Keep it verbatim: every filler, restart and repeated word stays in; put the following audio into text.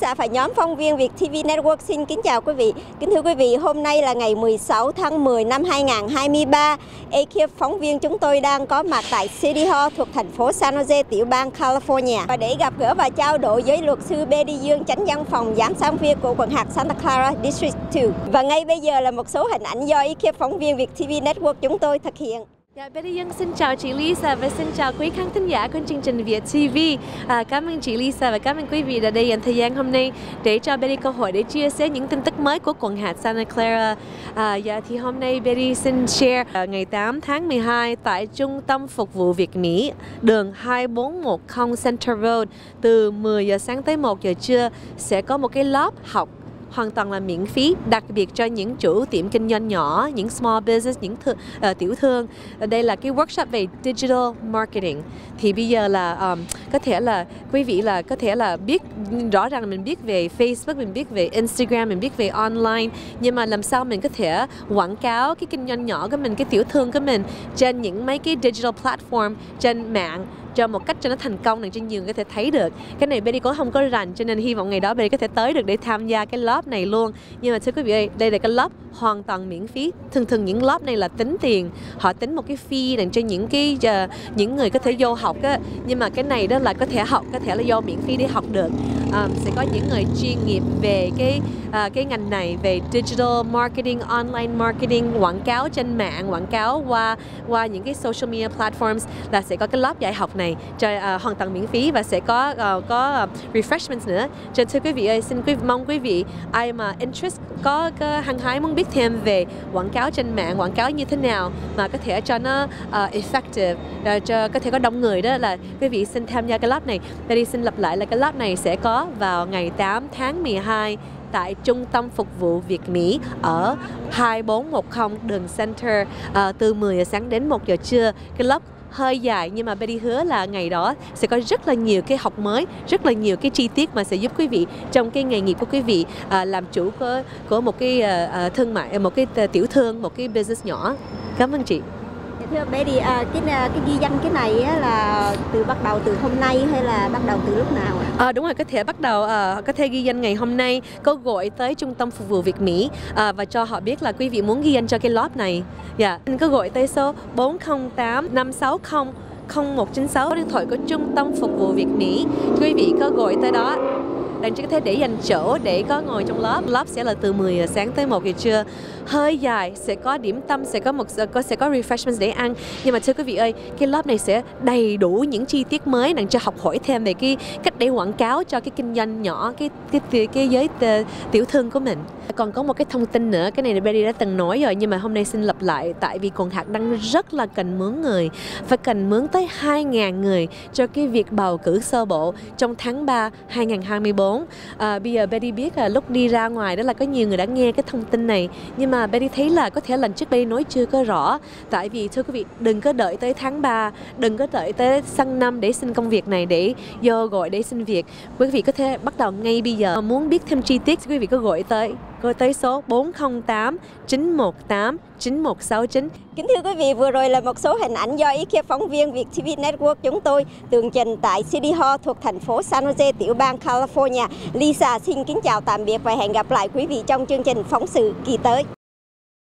Lisa và nhóm phóng viên Việt ti vi Network xin kính chào quý vị. Kính thưa quý vị, hôm nay là ngày mười sáu tháng mười năm hai nghìn không trăm hai mươi ba. Ekip phóng viên chúng tôi đang có mặt tại City Hall thuộc thành phố San Jose, tiểu bang California. Và để gặp gỡ và trao đổi với luật sư Betty Dương, chánh văn phòng giám sát viên của quận hạt Santa Clara District hai. Và ngay bây giờ là một số hình ảnh do ekip phóng viên Việt ti vi Network chúng tôi thực hiện. Dạ, Betty Dương xin chào chị Lisa và xin chào quý khán thính giả của chương trình Việt ti vi. À, cảm ơn chị Lisa và cảm ơn quý vị đã đây dành thời gian hôm nay để cho Betty cơ hội để chia sẻ những tin tức mới của quận hạt Santa Clara. À, dạ, thì hôm nay Betty xin share à, ngày tám tháng mười hai tại Trung tâm Phục vụ Việt Mỹ, đường hai bốn một không Center Road, từ mười giờ sáng tới một giờ trưa sẽ có một cái lớp học hoàn toàn là miễn phí, đặc biệt cho những chủ tiệm kinh doanh nhỏ, những small business, những th uh, tiểu thương. Đây là cái workshop về digital marketing. Thì bây giờ là um, có thể là quý vị là có thể là biết rõ ràng là mình biết về Facebook, mình biết về Instagram, mình biết về online, nhưng mà làm sao mình có thể quảng cáo cái kinh doanh nhỏ của mình, cái tiểu thương của mình trên những mấy cái digital platform trên mạng cho một cách cho nó thành công, để cho nhiều người có thể thấy được. Cái này Betty cũng không có rành, cho nên hy vọng ngày đó Betty có thể tới được để tham gia cái lớp này luôn. Nhưng mà thưa quý vị ơi, đây là cái lớp hoàn toàn miễn phí. Thường thường những lớp này là tính tiền, họ tính một cái fee dành cho những cái uh, những người có thể vô học á. Nhưng mà cái này đó là có thể học, có thể là do miễn phí để học được. Um, sẽ có những người chuyên nghiệp về cái uh, cái ngành này, về digital marketing, online marketing, quảng cáo trên mạng, quảng cáo qua qua những cái social media platforms, là sẽ có cái lớp dạy học này cho uh, hoàn toàn miễn phí và sẽ có uh, có uh, refreshments nữa. Cho thưa quý vị ơi, xin quý mong quý vị ai mà interest có, có hăng hái muốn biết thêm về quảng cáo trên mạng, quảng cáo như thế nào mà có thể cho nó uh, effective, uh, cho có thể có đông người đó, là quý vị xin tham gia cái lớp này. Betty xin lặp lại là cái lớp này sẽ có vào ngày tám tháng mười hai tại Trung tâm Phục vụ Việt Mỹ ở hai bốn một không đường Center, uh, từ mười giờ sáng đến một giờ trưa. Cái lớp hơi dài nhưng mà Betty hứa là ngày đó sẽ có rất là nhiều cái học mới, rất là nhiều cái chi tiết mà sẽ giúp quý vị trong cái nghề nghiệp của quý vị à, làm chủ của, của một cái à, thương mại, một cái tiểu thương, một cái business nhỏ. Cảm ơn chị. Thưa Betty, à, cái cái ghi danh cái này á, là từ bắt đầu từ hôm nay hay là bắt đầu từ lúc nào? À, đúng rồi, có thể bắt đầu uh, có thể ghi danh ngày hôm nay, có gọi tới Trung tâm Phục vụ Việt Mỹ uh, và cho họ biết là quý vị muốn ghi danh cho cái lớp này. Dạ, yeah. Có gọi tới số bốn không tám năm sáu không không một chín sáu, điện thoại của Trung tâm Phục vụ Việt Mỹ. Quý vị có gọi tới đó, đang chỉ có thể để dành chỗ để có ngồi trong lớp. Lớp sẽ là từ mười giờ sáng tới một giờ trưa, hơi dài, sẽ có điểm tâm, sẽ có một có sẽ có refreshments để ăn. Nhưng mà thưa quý vị ơi, cái lớp này sẽ đầy đủ những chi tiết mới để cho học hỏi thêm về cái cách để quảng cáo cho cái kinh doanh nhỏ, cái cái cái, cái giới tiểu thương của mình. Còn có một cái thông tin nữa, cái này là Betty đã từng nói rồi nhưng mà hôm nay xin lặp lại, tại vì quận hạt đang rất là cần mướn người, phải cần mướn tới hai nghìn người cho cái việc bầu cử sơ bộ trong tháng ba hai nghìn không trăm hai mươi bốn. À, bây giờ Betty biết là lúc đi ra ngoài đó là có nhiều người đã nghe cái thông tin này, nhưng mà Betty thấy là có thể lần trước Betty nói chưa có rõ. Tại vì thưa quý vị, đừng có đợi tới tháng ba, đừng có đợi tới sang năm để xin công việc này, để vô gọi để xin việc. Quý vị có thể bắt đầu ngay bây giờ. Muốn biết thêm chi tiết quý vị có gọi tới gọi tới số bốn không tám chín một tám chín một sáu chín. Kính thưa quý vị, vừa rồi là một số hình ảnh do ekip phóng viên Việt ti vi Network chúng tôi tường trình tại City Hall thuộc thành phố San Jose, tiểu bang California. Lisa xin kính chào tạm biệt và hẹn gặp lại quý vị trong chương trình phóng sự kỳ tới.